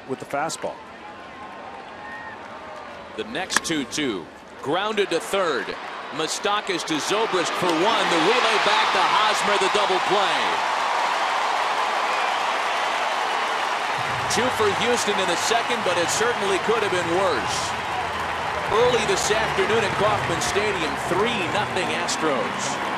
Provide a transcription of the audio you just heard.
with the fastball. The next 2-2. Grounded to third. Moustakas to Zobrist for one. The relay back to Hosmer, the double play. 2 for Houston in the second, but it certainly could have been worse. Early this afternoon at Kauffman Stadium, 3-0 Astros.